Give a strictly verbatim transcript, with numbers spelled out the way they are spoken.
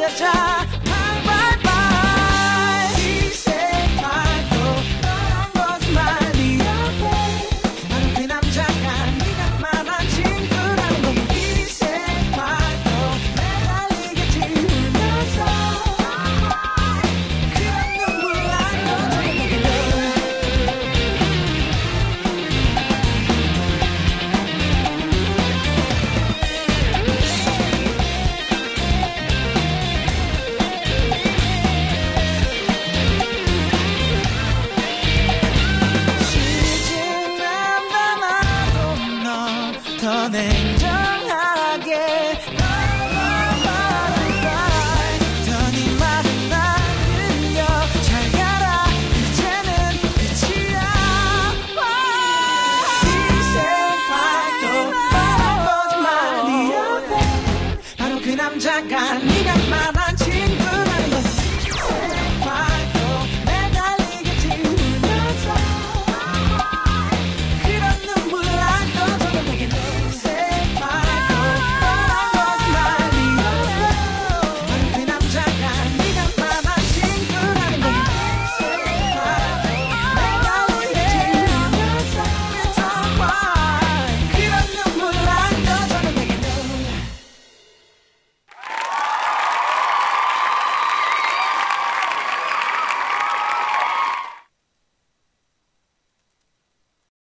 가자. Bye bye bye. 희생 말고 너란 거짓말이 앞에 나는 그 남자가 네가 말한 친구라는 거. 희생 말고 매달리겠지 울면서 그런 눈물 안 거두게 더 냉정하게 더 네 말은 안 들려. 잘 가라 이제는 끝이야. 희생파도 바란 거짓말 네 앞에 바로 그 남자가